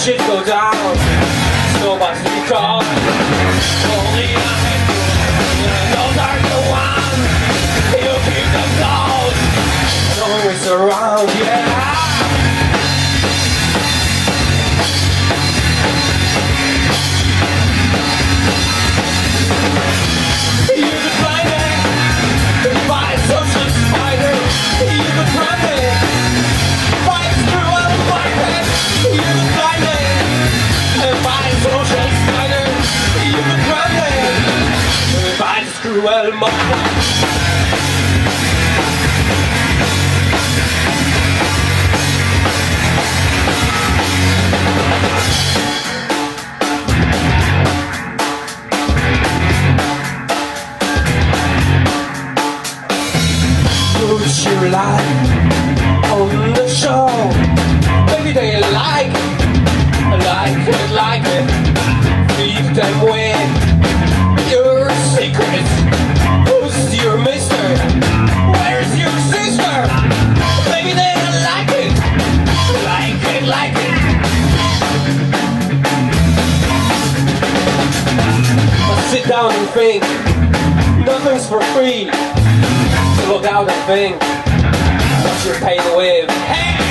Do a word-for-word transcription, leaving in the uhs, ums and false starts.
shit go down, so much to be called. Only I those are the ones you keep them close. Always around, yeah. You could find it by a social spider. You could find it by a screw up market. You could find it by a social spider. You could find it by a screw up market. Put your life on the show. Maybe they like it, like it, like it. Leave them with your secrets. Who's your mister? Where's your sister? Maybe they like it, like it, like it. But sit down and think, nothing's for free. Look out and think what you're paid with. Hey!